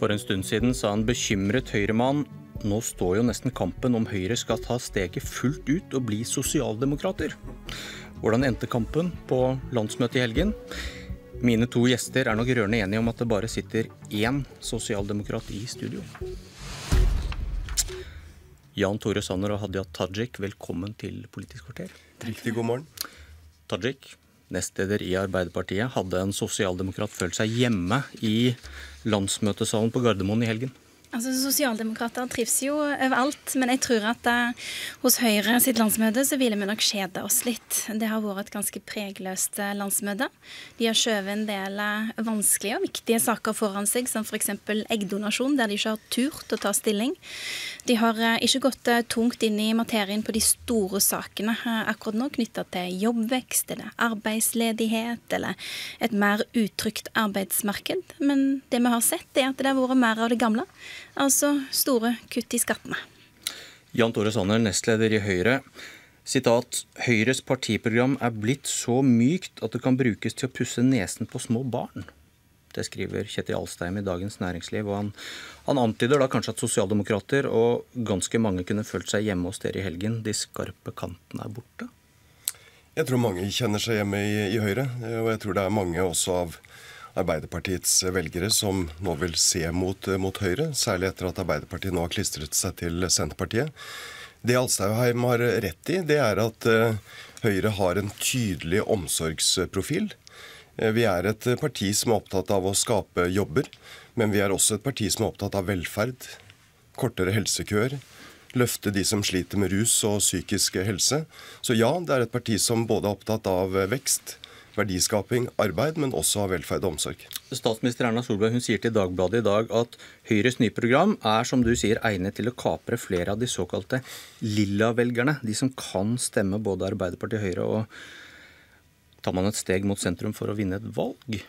For en stund siden sa en bekymret høyremann: nå står jo nesten kampen om Høyre skal ta steget fullt ut og bli sosialdemokrater. Hvordan endte kampen på landsmøtet i helgen? Mine to gjester er nok rørende enige om at det bare sitter én sosialdemokrat i studio. Jan Tore Sanner og Hadia Tajik, velkommen til Politisk kvarter. Riktig god morgen. Tajik, nestleder i Arbeiderpartiet, hadde en sosialdemokrat følt seg hjemme i landsmøtesalen på Gardermoen i helgen? Altså, sosialdemokrater trives jo overalt, men jeg tror at hos Høyre sitt landsmøte så ville vi nok kjede oss litt. Det har vært et ganske pregløst landsmøte. De har skjøvet en del vanskelige og viktige saker foran seg, som for eksempel eggdonasjon, der de ikke har turt å ta stilling. De har ikke gått tungt inn i materien på de store sakene akkurat nå, knyttet til jobbvekst, eller arbeidsledighet, eller et mer utrygt arbeidsmarked. Men det vi har sett er at det har vært mer av det gamle. Altså store kutt i skattene. Jan Tore Sanner, nestleder i Høyre. Sitat: Høyres partiprogram er blitt så mykt at det kan brukes til å pusse nesen på små barn. Det skriver Kjetil Alstheim i Dagens Næringsliv. Og han antyder da kanskje at sosialdemokrater og ganske mange kunne følt seg hjemme hos dere i helgen. De skarpe kantene er borte. Jeg tror mange kjenner seg hjemme i Høyre, og jeg tror det er mange også av Arbeiderpartiets velgere som nå vil se mot Høyre, særlig etter at Arbeiderpartiet nå har klistret seg til Senterpartiet. Det Alstheim har rett i, det er at Høyre har en tydelig omsorgsprofil. Vi er et parti som er opptatt av å skape jobber, men vi er også et parti som er opptatt av velferd, kortere helsekøer, løfte de som sliter med rus og psykisk helse. Så ja, det er et parti som både er opptatt av vekst, verdiskaping, arbeid, men også av velferd og omsorg. Statsminister Erna Solberg, hun sier til Dagbladet i dag at Høyres nye program er, som du sier, egnet til å kapre flere av de såkalte lilla-velgerne, de som kan stemme både Arbeiderpartiet og Høyre, og tar man et steg mot sentrum for å vinne et valg?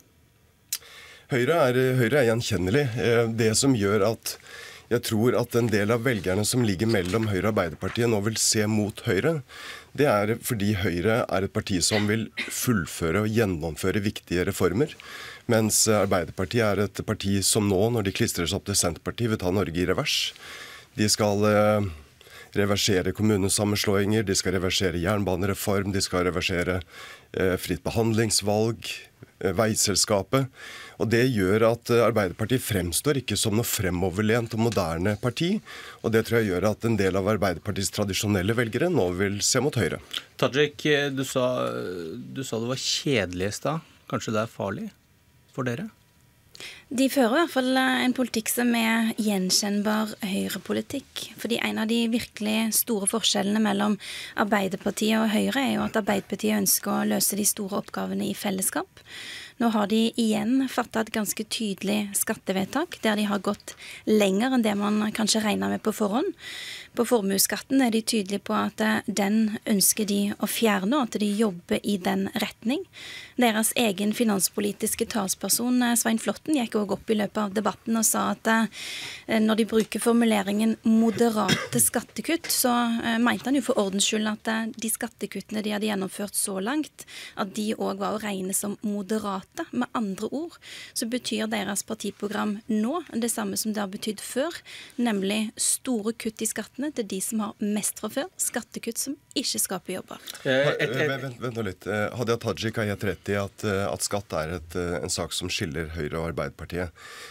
Høyre er gjenkjennelig. Det som gjør at jeg tror at en del av velgerne som ligger mellom Høyre og Arbeiderpartiet nå vil se mot Høyre, det er fordi Høyre er et parti som vil fullføre og gjennomføre viktige reformer, mens Arbeiderpartiet er et parti som nå, når de klistrer seg opp til Senterpartiet, vil ta Norge i revers. De skal reversere kommunesammenslåinger, de skal reversere jernbanereform, de skal reversere fritt behandlingsvalg, veiselskapet. Og det gjør at Arbeiderpartiet fremstår ikke som noe fremoverlent og moderne parti, og det tror jeg gjør at en del av Arbeiderpartiets tradisjonelle velgere nå vil se mot Høyre. Tajik, du sa det var kjedelig i stad. Kanskje det er farlig for dere? De fører i hvert fall en politikk som er gjenkjennbar høyrepolitikk. Fordi en av de virkelig store forskjellene mellom Arbeiderpartiet og Høyre er jo at Arbeiderpartiet ønsker å løse de store oppgavene i fellesskap. Nå har de igjen fattet et ganske tydelig skattevedtak, der de har gått lenger enn det man kanskje regner med på forhånd. På formuesskatten er de tydelige på at den ønsker de å fjerne, og at de jobber i den retning. Deres egen finanspolitiske talsperson, Svein Flåtten, gikk også opp i løpet av debatten og sa at når de bruker formuleringen moderate skattekutt, så mente han jo for ordens skyld at de skattekuttene de hadde gjennomført så langt, at de også var å regne som moderate. Med andre ord så betyr deres partiprogram nå det samme som det har betydd før, nemlig store kutt i skattene til de som har mest fra før, skattekutt som ikke skaper jobber. Vent nå litt. Hadia Tajik har helt rett i at skatt er en sak som skiller Høyre og Arbeiderpartiet.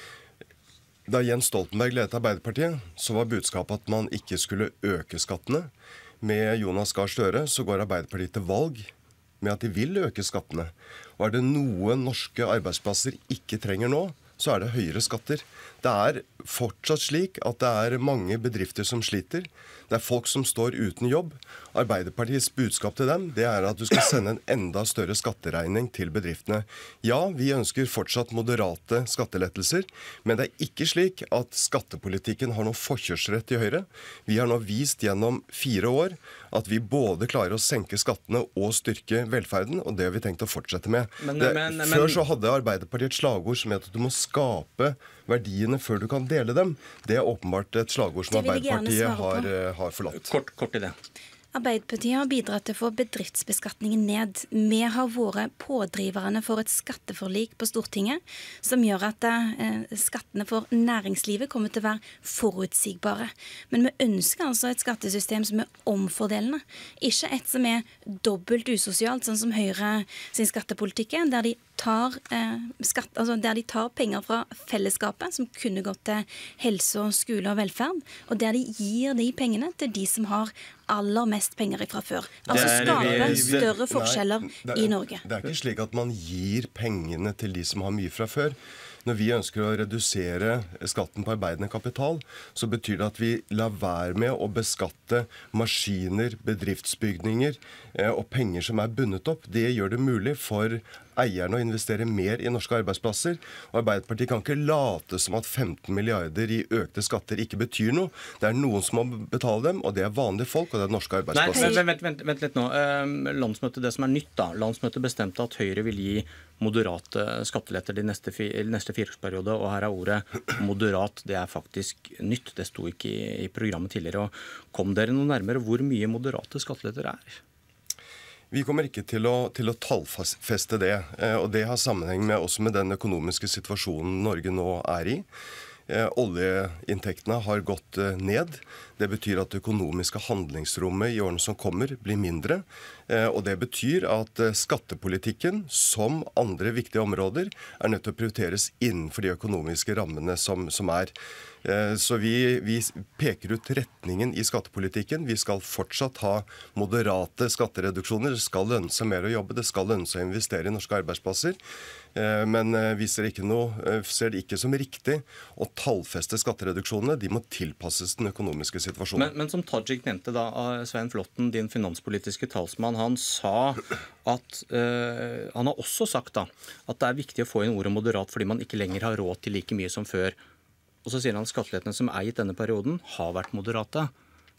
Da Jens Stoltenberg ledet Arbeiderpartiet, så var budskapet at man ikke skulle øke skattene. Med Jonas Gahr Støre så går Arbeiderpartiet til valg med at de vil øke skattene. Og er det noe norske arbeidsplasser ikke trenger nå, så er det høyere skatter. Det er fortsatt slik at det er mange bedrifter som sliter. Det er folk som står uten jobb. Arbeiderpartiets budskap til dem, det er at du skal sende en enda større skatteregning til bedriftene. Ja, vi ønsker fortsatt moderate skattelettelser, men det er ikke slik at skattepolitikken har noen forkjørsrett i Høyre. Vi har nå vist gjennom 4 år at vi både klarer å senke skattene og styrke velferden, og det har vi tenkt å fortsette med. Før så hadde Arbeiderpartiet et slagord som het at du må skape verdiene før du kan dele dem. Det er åpenbart et slagord som Arbeiderpartiet har forlatt. Kort i det. Arbeiderpartiet har bidratt til å få bedriftsbeskatningen ned. Vi har vært pådriverne for et skatteforlik på Stortinget som gjør at skattene for næringslivet kommer til å være forutsigbare. Men vi ønsker altså et skattesystem som er omfordelende, ikke et som er dobbelt usosialt, sånn som Høyre sin skattepolitikk er, der de tar penger fra fellesskapet som kunne gått til helse og skole og velferd, og der de gir de pengene til de som har aller mest penger fra før. Altså skape større forskjeller i Norge. Det er ikke slik at man gir pengene til de som har mye fra før. Når vi ønsker å redusere skatten på arbeidende kapital, så betyr det at vi lar være med å beskatte maskiner, bedriftsbygninger og penger som er bundet opp. Det gjør det mulig for eierne å investere mer i norske arbeidsplasser. Og Arbeiderpartiet kan ikke late som at 15 milliarder i økte skatter ikke betyr noe. Det er noen som må betale dem, og det er vanlige folk, og det er norske arbeidsplasser. Nei, vent litt nå. Landsmøtet, det som er nytt da. Landsmøtet bestemte at Høyre vil gi moderate skatteletter de neste fireårsperiode, og her er ordet moderat. Det er faktisk nytt. Det sto ikke i programmet tidligere. Og kom dere noe nærmere hvor mye moderate skatteletter er? Vi kommer ikke til å tallfeste det, og det har sammenheng med også med den økonomiske situasjonen Norge nå er i. Oljeinntektene har gått ned. Det betyr at det økonomiske handlingsrommet i årene som kommer blir mindre. Og det betyr at skattepolitikken, som andre viktige områder, er nødt til å prioriteres innenfor de økonomiske rammene som er. Så vi peker ut retningen i skattepolitikken. Vi skal fortsatt ha moderate skattereduksjoner. Det skal lønne seg mer å jobbe, det skal lønne seg å investere i norske arbeidsplasser. Men vi ser det ikke som riktig å tallfeste skattereduksjonene. De må tilpasses den økonomiske situasjonen. Men som Tajik nevnte da, Svein Flåtten, din finanspolitiske talsmann, han sa at han har også sagt da, at det er viktig å få inn ordet moderat fordi man ikke lenger har råd til like mye som før. Og så sier han at skattelettene som er gitt denne perioden, har vært moderate.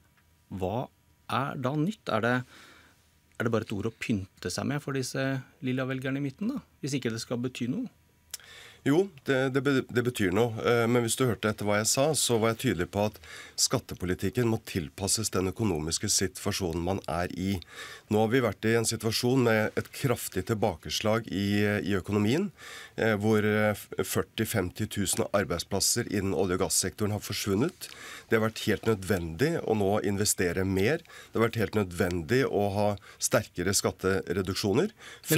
Hva er da nytt? Er det bare et ord å pynte seg med for disse lilla velgerne i midten, da? Hvis ikke det skal bety noe? Jo, det betyr noe. Men hvis du hørte etter hva jeg sa, så var jeg tydelig på at skattepolitikken må tilpasses den økonomiske situasjonen man er i. Nå har vi vært i en situasjon med et kraftig tilbakeslag i økonomien, hvor 40 000-50 000 arbeidsplasser innen olje- og gassektoren har forsvunnet. Det har vært helt nødvendig å nå investere mer. Det har vært helt nødvendig å ha sterkere skattereduksjoner.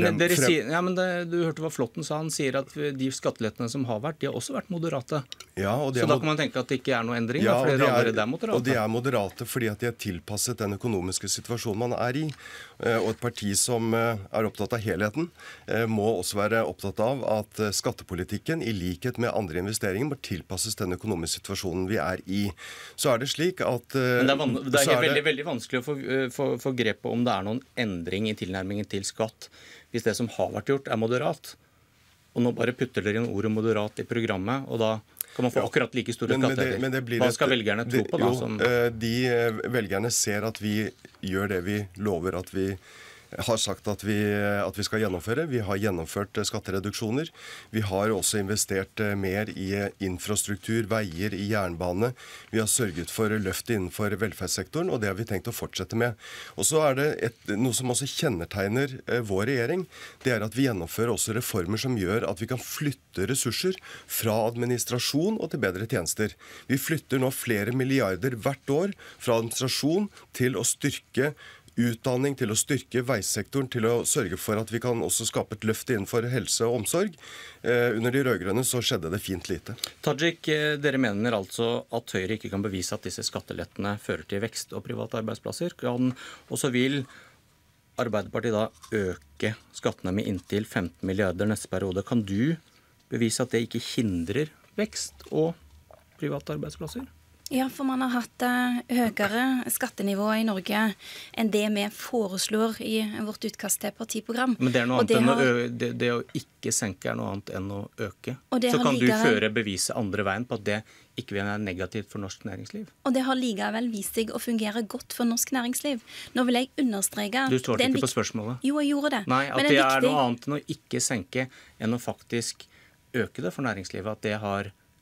Du hørte hva Flåtten sa. Han sier at de skattelettene som har vært, de har også vært moderate. Ja, så da kan man tenke at det ikke er noe endring? Ja, og de er moderate fordi at de er tilpasset den økonomiske situasjonen man er i. Og et parti som er opptatt av helheten, må også være opptatt av at skattepolitikken, i likhet med andre investeringer, må tilpasses den økonomiske situasjonen vi er i. Så er det slik at Men det er veldig vanskelig å få grep på om det er noen endring i tilnærmingen til skatt hvis det som har vært gjort, er moderat. Og nå bare putter dere inn ordet moderat i programmet, og da kan man få akkurat like store skatter. Hva skal velgerne tro på da? De velgerne ser at vi gjør det vi lover at vi har sagt at vi skal gjennomføre. Vi har gjennomført skattereduksjoner. Vi har også investert mer i infrastruktur, veier, i jernbane. Vi har sørget for løft innenfor velferdssektoren, og det har vi tenkt å fortsette med. Og så er det noe som også kjennetegner vår regjering. Det er at vi gjennomfører også reformer som gjør at vi kan flytte ressurser fra administrasjon og til bedre tjenester. Vi flytter nå flere milliarder hvert år fra administrasjon til å styrke utdanning, til å styrke veisektoren, til å sørge for at vi kan også skape et løft innenfor helse og omsorg. Under de rød-grønne så skjedde det fint lite. Tajik, dere mener altså at Høyre ikke kan bevise at disse skattelettene fører til vekst og private arbeidsplasser. Og så vil Arbeiderpartiet da øke skattene med inntil 15 milliarder neste periode. Kan du bevise at det ikke hindrer vekst og private arbeidsplasser? Ja, for man har hatt høyere skattenivå i Norge enn det vi foreslår i vårt utkast til partiprogram. Men det er noe annet det å ikke senke er noe annet enn å øke. Så kan du føre beviset andre veien på at det ikke er negativt for norsk næringsliv. Og det har likevel vist seg å fungere godt for norsk næringsliv. Nå vil jeg understreke... Du svarte ikke på spørsmålet. Jo, jeg gjorde det. Nei, at det er noe annet enn å ikke senke enn å faktisk øke det for næringslivet. At det har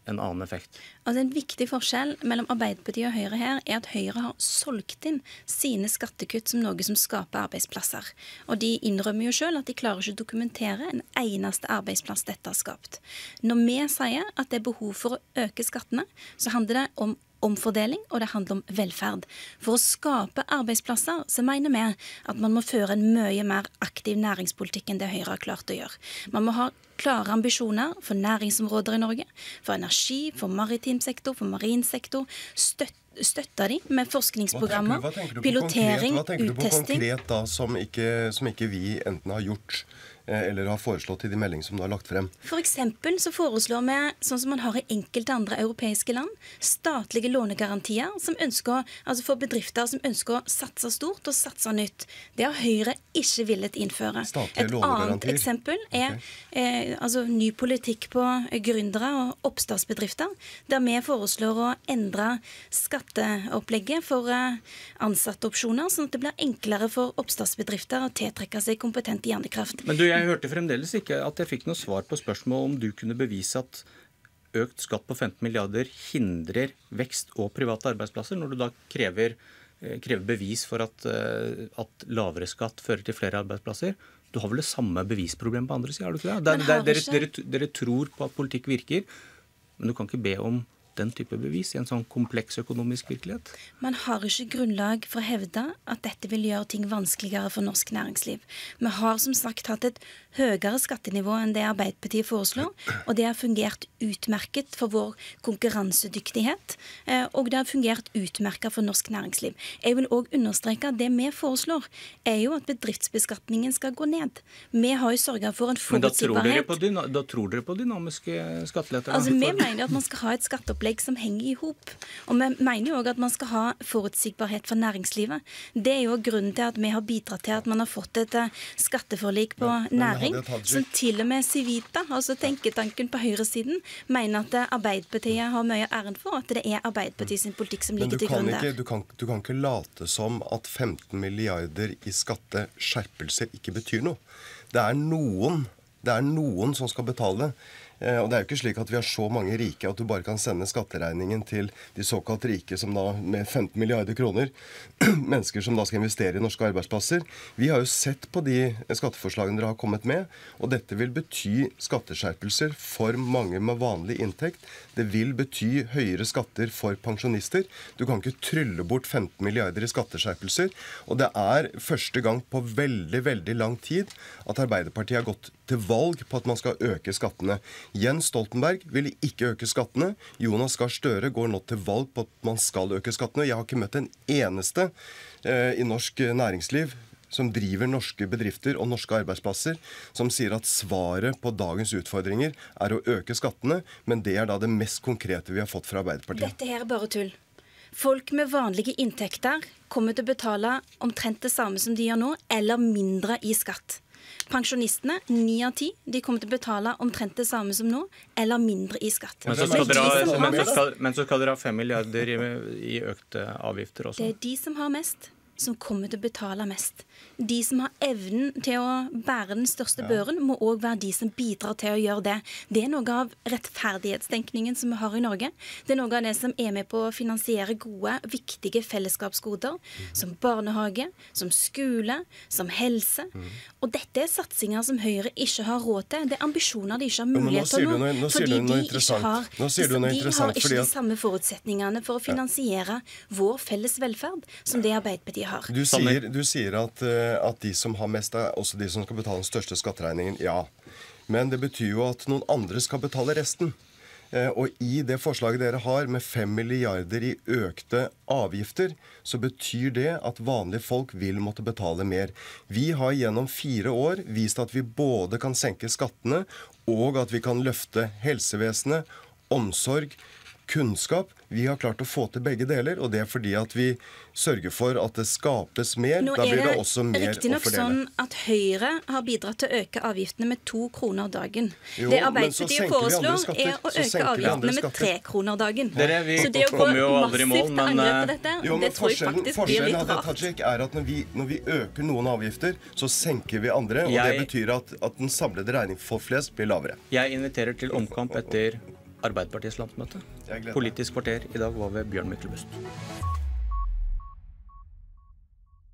en annen effekt? Altså En viktig forskjell mellom Arbeiderpartiet og Høyre her at Høyre har solgt inn sine skattekutt som noe som skaper arbeidsplasser. Og de innrømmer jo selv at de klarer ikke å dokumentere en eneste arbeidsplass dette har skapt. Når vi sier at det er behov for å øke skattene, så handler det om omfordeling, og det handler om velferd. For å skape arbeidsplasser så mener vi at man må føre en mye mer aktiv næringspolitikk enn det Høyre har klart å gjøre. Man må ha klare ambisjoner for næringsområder i Norge, for energi, for maritim sektor, for marin sektor. Støtter de med forskningsprogrammer, pilotering, uttesting. Hva tenker du på konkret da, som ikke vi enten har gjort eller har foreslått i de meldingene som du har lagt frem? For eksempel så foreslår vi, sånn som man har i enkelte andre europeiske land, statlige lånegarantier som for bedrifter som ønsker å satse stort og satse nytt. Det har Høyre ikke villet innføre. Et annet eksempel er ny politikk på gründere og oppstartsbedrifter, der vi foreslår å endre skatteopplegget for ansatteopsjoner, sånn at det blir enklere for oppstartsbedrifter å tiltrekke seg kompetent hjernekraft. Men jeg hørte fremdeles ikke at jeg fikk noe svar på spørsmålet om du kunne bevise at økt skatt på 15 milliarder hindrer vekst og private arbeidsplasser, når du da krever bevis for at lavere skatt fører til flere arbeidsplasser. Du har vel det samme bevisproblemet på andre siden, har du ikke det? Dere tror på at politikk virker, men du kan ikke be om den type bevis i en sånn kompleks økonomisk virkelighet? Man har ikke grunnlag for å hevde at dette vil gjøre ting vanskeligere for norsk næringsliv. Vi har som sagt hatt et høyere skattenivå enn det Arbeiderpartiet foreslår, og det har fungert utmerket for vår konkurransedyktighet, og det har fungert utmerket for norsk næringsliv. Jeg vil også understreke at det vi foreslår er jo at bedriftsbeskatningen skal gå ned. Vi har jo sørget for en forutsigbarhet. Men da tror dere på dynamiske skatteletter? Altså, vi mener at man skal ha et skatteopplegg som henger i hop. Og vi mener jo også at man skal ha forutsigbarhet for næringslivet. Det er jo grunnen til at vi har bidratt til at man har fått et skatteforlik på næring, som til og med Civita, altså tenketanken på høyresiden, mener at Arbeiderpartiet har mye æren for, at det er Arbeiderpartiet sin politikk som ligger til grunn der. Du kan ikke late som at 15 milliarder i skatteskjerpelser ikke betyr noe. Det er noen som skal betale. Og det er jo ikke slik at vi har så mange rike at du bare kan sende skatteregningen til de såkalt rike som da med 15 milliarder kroner, mennesker som da skal investere i norske arbeidsplasser. Vi har jo sett på de skatteforslagene dere har kommet med, og dette vil bety skatteskjerpelser for mange med vanlig inntekt. Det vil bety høyere skatter for pensjonister. Du kan ikke trylle bort 15 milliarder i skatteskjerpelser, og det er første gang på veldig, veldig lang tid at Arbeiderpartiet har gått til valg på at man skal øke skattene. Jens Stoltenberg ville ikke øke skattene. Jonas Gahr Støre går nå til valg på at man skal øke skattene. Jeg har ikke møtt en eneste i norsk næringsliv som driver norske bedrifter og norske arbeidsplasser, som sier at svaret på dagens utfordringer er å øke skattene, men det er da det mest konkrete vi har fått fra Arbeiderpartiet. Dette her er bare tull. Folk med vanlige inntekter kommer til å betale omtrent det samme som de gjør nå, eller mindre i skatt. Pensjonistene, 9 av 10, de kommer til å betale omtrent det samme som nå, eller mindre i skatt. Men så skal dere ha 5 milliarder i økte avgifter også. Det er de som har mest, som kommer til å betale mest. De som har evnen til å bære den største børen, må også være de som bidrar til å gjøre det. Det er noe av rettferdighetstenkningen som vi har i Norge. Det er noe av det som er med på å finansiere gode, viktige fellesskapsgoder, som barnehage, som skole, som helse. Og dette er satsinger som Høyre ikke har råd til. Det er ambisjoner de ikke har mulighet til nå, fordi de har ikke de samme forutsetningene for å finansiere vår felles velferd som det Arbeiderpartiet har. Du sier at de som har mest er også de som skal betale den største skatteregningen. Ja, men det betyr jo at noen andre skal betale resten. Og i det forslaget dere har med 5 milliarder i økte avgifter, så betyr det at vanlige folk vil måtte betale mer. Vi har gjennom 4 år vist at vi både kan senke skattene og at vi kan løfte helsevesenet, omsorg, kunnskap. Vi har klart å få til begge deler, og det er fordi at vi sørger for at det skapes mer. Da blir det også mer å fordele. Nå er det riktig nok sånn at Høyre har bidratt til å øke avgiftene med 2 kroner dagen. Jo, det Arbeiderpartiet foreslår er å øke avgiftene med 3 kroner dagen. Så det å gå massivt til angrep på dette, det tror jeg faktisk blir litt rart. Tajik, er at når vi øker noen avgifter, så senker vi andre, og det betyr at den samlede regning for flest blir lavere. Jeg inviterer til omkamp etter Arbeiderpartiets landsmøte. Jeg gleder meg. Politisk kvarter i dag var ved Bjørn Myklebust.